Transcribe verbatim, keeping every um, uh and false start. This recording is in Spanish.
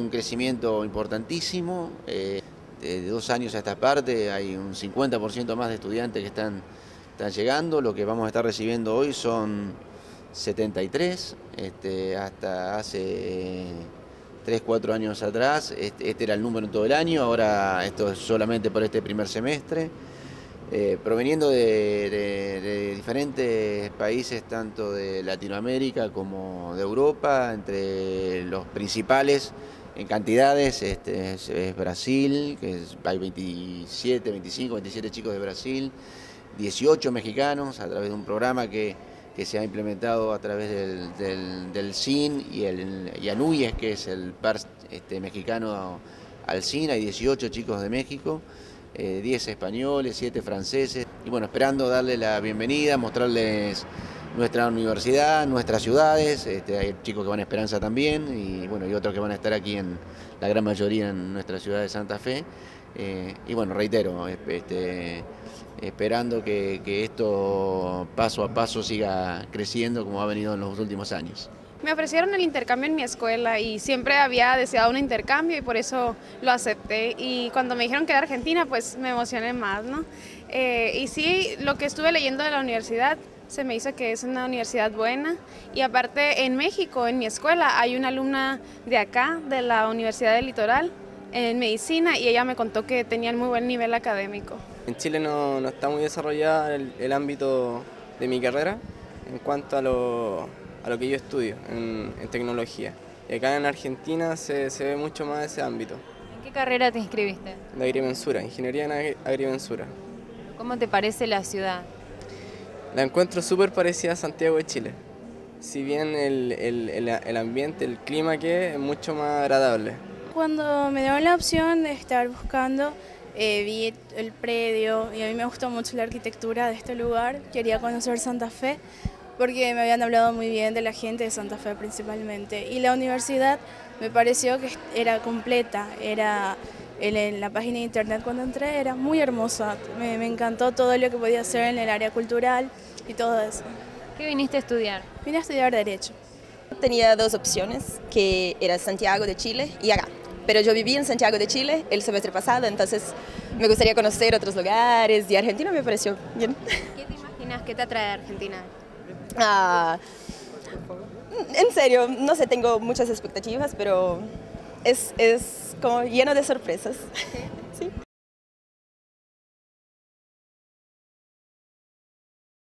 crecimiento importantísimo. Eh, de dos años a esta parte hay un cincuenta por ciento más de estudiantes que están, están llegando. Lo que vamos a estar recibiendo hoy son setenta y tres, este, hasta hace tres, cuatro años atrás, este, este era el número en todo el año, ahora esto es solamente por este primer semestre. Eh, proveniendo de, de, de diferentes países, tanto de Latinoamérica como de Europa, entre los principales en cantidades este, es, es Brasil, que es, hay veintisiete, veinticinco, veintisiete chicos de Brasil, dieciocho mexicanos a través de un programa que, que se ha implementado a través del, del, del C I N y, el, y ANUYES, que es el par este, mexicano al C I N, hay dieciocho chicos de México. Eh, diez españoles, siete franceses, y bueno, esperando darle la bienvenida, mostrarles nuestra universidad, nuestras ciudades. Este, hay chicos que van a Esperanza también, y bueno, y otros que van a estar aquí, en la gran mayoría en nuestra ciudad de Santa Fe. Eh, y bueno, reitero, este, esperando que, que esto paso a paso siga creciendo como ha venido en los últimos años. Me ofrecieron el intercambio en mi escuela y siempre había deseado un intercambio y por eso lo acepté. Y cuando me dijeron que era Argentina, pues me emocioné más, ¿no? Eh, y sí, lo que estuve leyendo de la universidad se me hizo que es una universidad buena. Y aparte, en México, en mi escuela, hay una alumna de acá, de la Universidad del Litoral, en medicina, y ella me contó que tenían muy buen nivel académico. En Chile no, no está muy desarrollado el, el ámbito de mi carrera en cuanto a lo... a lo que yo estudio en, en tecnología. Y acá en Argentina se, se ve mucho más ese ámbito. ¿En qué carrera te inscribiste? De agrimensura, ingeniería en agrimensura. ¿Cómo te parece la ciudad? La encuentro súper parecida a Santiago de Chile. Si bien el, el, el, el ambiente, el clima que es mucho más agradable. Cuando me dieron la opción de estar buscando, eh, vi el predio y a mí me gustó mucho la arquitectura de este lugar. Quería conocer Santa Fe, porque me habían hablado muy bien de la gente de Santa Fe principalmente. Y la universidad me pareció que era completa, era en la página de internet cuando entré, era muy hermosa. Me, me encantó todo lo que podía hacer en el área cultural y todo eso. ¿Qué viniste a estudiar? Vine a estudiar Derecho. Tenía dos opciones, que era Santiago de Chile y acá. Pero yo viví en Santiago de Chile el semestre pasado, entonces me gustaría conocer otros lugares y Argentina me pareció bien. ¿Qué te imaginas que te atrae a Argentina? Ah, en serio, no sé, tengo muchas expectativas, pero es, es como lleno de sorpresas. ¿Sí? ¿Sí?